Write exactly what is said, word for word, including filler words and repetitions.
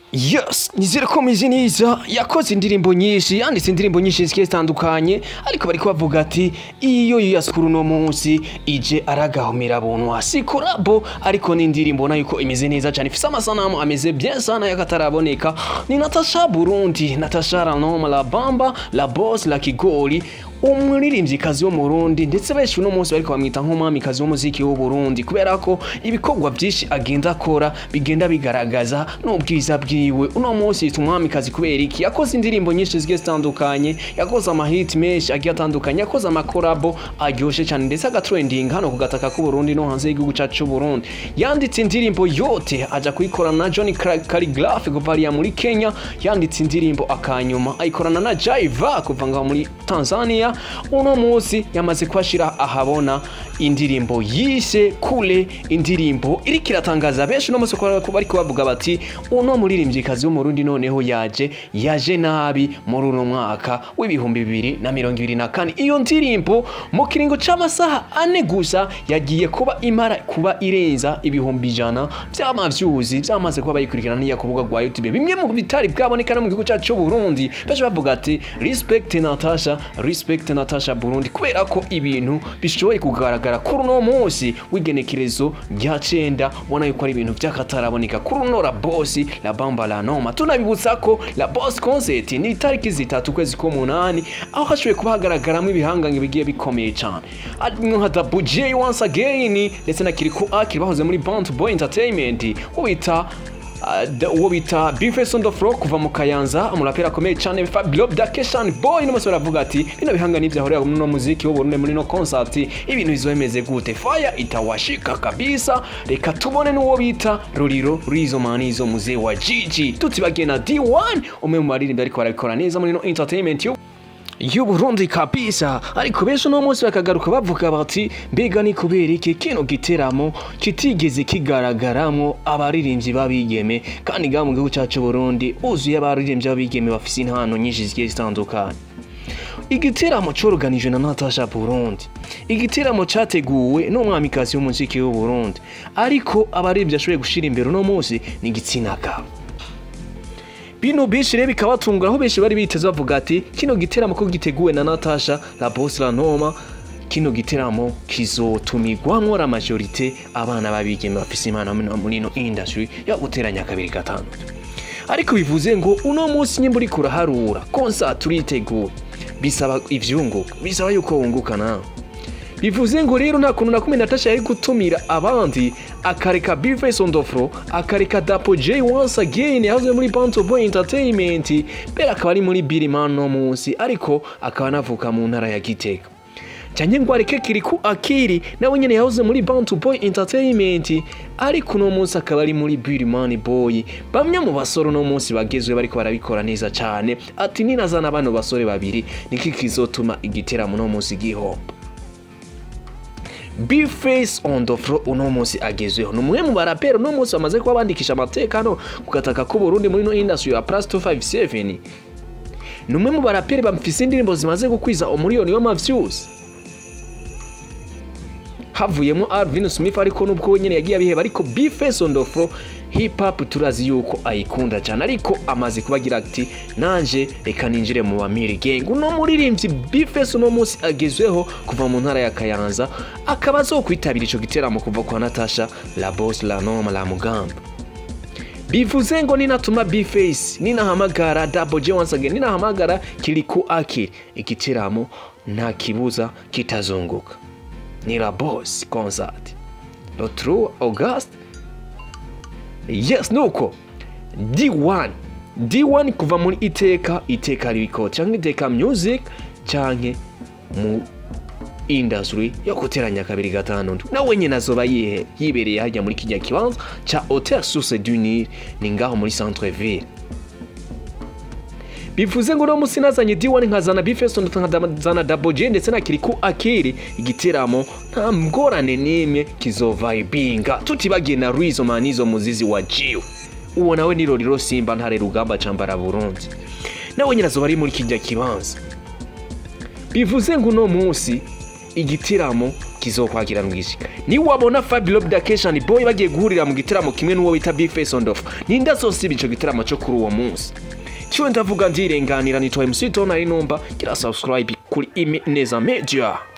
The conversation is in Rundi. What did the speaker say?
Yes, nizere ko meze neza yakoze indirimbo nyinshi yanditse indirimbo nyinshi zigiye zitandukanye ariko bari kubavuga ati iyo yaskuru no munsi ije aragahomera buntu hasi korabo ariko ni indirimbo nayo ko imeze neza cyane ifise amasanamu ameze bien sana yakataraboneka ni Natacha Burundi Natacha la noma la bamba la boss la kigoli umuririmbyikazi wo mu Burundi ndetse benshi uno munsi bariko bamwita nk'umwamikazi w'umuziki w'u Burundi kubera ko ibikorwa byinshi agenda akora bigenda bigaragaza n'ubwiza bwiwe uno munsi yitwa umwamikazi kubera iki yakoze indirimbo nyinshi zigiye zitandukanye yakoze amahit menshi agiye atandukanye yakoze amakorabo aryoshe cyane ndetse agatrending hano kugataka ku Burundi no hanze y'igihugu cyacu Burundi yanditse indirimbo yote aja kuyikorana na Johnny Calligraph kuva muri Kenya yanditse indirimbo akanyuma ayikorana na Jaiva kuva ngaho muri Tanzania uno munsi yamaze kwashira ahabona indirimbo yise Kule indirimbo iri kiratangaza benshi no munsi ko bari kubavuga bati uno muririmbyikazi wo mu Burundi noneho yaje yaje nabi muri uno mwaka w'ibihumbi bibiri na mirongo ibiri na kane iyo ndirimbo mu kiringo c'amasaha ane gusa yagiye kuba imara kuba irenza ibihumbi ijana by'amavyuzi byamaze kuba bayikurikirana niya kuvuga gwa YouTube bimwe mu bitari bwaboneka no mu gihugu cyacu Burundi baje bavuga ati respect Natacha respect Natacha Burundi kubera ko ibintu bishoboye kugaragara kuri no munsi w'igenekerezo rya cenda ubona yuko ari ibintu byakataraboneka kuri no la boss la bamba la noma tunabibutsa ko la boss concert ni tariki zitatu kwezi ko munani aho hashoboye kubagaragaramwe ibihangange bigiye bikomeye cyane arimo nka Double J once again ndetse na Kiriku akiri bahoze muri Bounty Boy Entertainment ubita uwo bita Bifes on the floor kuva mu Kayanza umurapera akomeye cyane Globe Dakeshan Boy no musore avuga ati bino bihanga nivyo ahorera no muziki wo Burundi muri no concert ibintu bizomeze gute fire itawashika kabisa reka tubone n'uwo bita Ruriro Rizo Manizo muzee wa Gigi tutibagena D one umwe mu baririmbyi ariko barabikora neza muri no entertainment yo y'u Burundi kabisa ariko benshi no munsi bakagaruka bavuga bati mbega ni kubera iki kino giteramo kitigeze kigaragaramo abaririmbyi babigeme kandi ga mu gihugu cyacu Burundi uzuye abaririmbyi babigeme bafise intano nyinshi zigiye zitandukanye igiteramo cyorganijwe na Natacha Burundi igiteramo cyateguwe no mwamikazi w'umuziki w'u Burundi ariko abaririmbyi ashoboye gushira imbere no munsi ni gitsina kabo bino benshi rebe bikabatunga aho benshi bari biteze bavuga ati kino giteramo ko giteguwe na Natacha la boss la noma kino giteramo kizotumigwamwo la majorité abana babigeme bafise imana muri no industry ya guteranya kabiri gatanu ariko bivuze ngo uno munsi nyimburi kuraharura concert turiteguye bisaba ivyunguka bisaba yuko wunguka nawe bivuze ngo rero nta kuntu nakumwe Natacha yari gutumira abandi akareka Bifes on the floor akareka Double J once again yahoze muri Bounty Boy Entertainment bera akaba ari muri Biriman no munsi ariko akaba navuka mu ntara ya Gitega cyanye ngo areke Kiriku akiri nawe nyene yahoze muri Bounty Boy Entertainment ariko no munsi akaba ari muri Biriman Boy bamwe mu basoro no munsi bagezwe bariko barabikora neza cyane ati ninazana bano basore babiri niki kizotuma igiteramo no munsi gihomba Bifes on the floor uno munsi agezweho numwe mu barapero no munsi bamaze kuba bandikisha amatekano kugataka ko Burundi muri no industry ya plus two five seven numwe mu barapero bamfise indirimbo zimaze gukwiza umuriyoni w'amavyuzi havuyemo Alvin Smith ariko nubwo nyene yagiye abiheba ariko Bifes on the floor hip hop turazi yuko ayikunda cyane ariko amaze kubagira ati nanje reka ninjire mu bamiri gang uno muririmbyi Bifes no munsi agezweho kuva mu ntara ya Kayanza akaba zo kwitabira ico giteramo kuva kwa Natacha la boss la noma la mugamba bivuze ngo ninatuma Bifes ninahamagara Double J once again ninahamagara Kiriku akiri igiteramo nta kibuza kitazunguka ni la boss concert le trois August yes nuko D one D one kuva muri iteka iteka riko cyangwa iteka music cyangwa mu industry yo guteranya kabiri gatanu nawe nyine azoba yihe yibereye hajya muri kijya kibanza cha Hotel Source du Nil ni ngaho muri centre ville bivuze ngo no musi nazanye D one nkazana Bifes nkazana Double J ndetse na Kiriku akiri igiteramo nta mgorane nimwe kizova ibinga tutibagena Rizo Manizo muzizi wa Jiu uwo nawe ni Roriro Simba ntare rugamba cambara Burundi nawe nyina zo bari muri kijya kibanza bivuze ngo no munsi igiteramo kizokwagiranwa iki ni wabona Fabio Dakeshani boy bagiye guhurira mu gitaramo kimwe n'uwo bita Big Face on Off ninda zosiba ico gitaramo cyo kuri uwo munsi cyo ndavuga ndirenganira nitwa M C Tona Inumba gira subscribe kuri Ime Neza Media.